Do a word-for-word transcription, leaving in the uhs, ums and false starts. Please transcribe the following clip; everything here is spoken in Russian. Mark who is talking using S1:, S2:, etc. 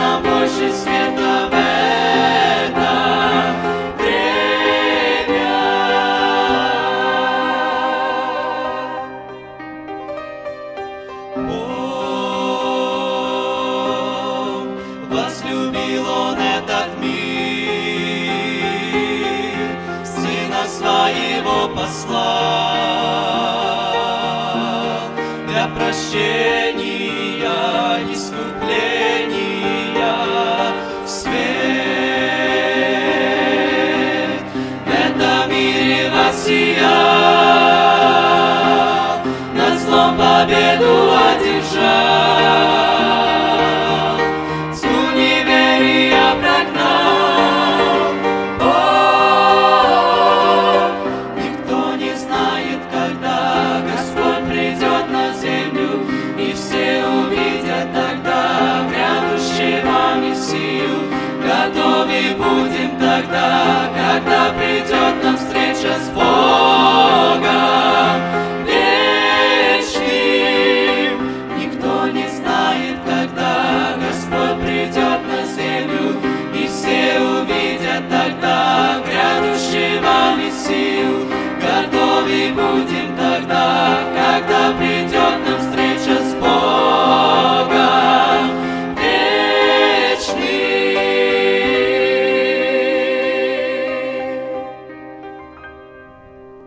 S1: нам больше света в это время. Бог возлюбил Он этот мир, Сына Своего послал для прощения искупления в свет. В этом мире воссиял, над злом победу одержал, тьму неверия прогнал. О, никто не знает, когда Господь придет на землю, и все увидят тогда грядущего Мессию. Готовы будем тогда, когда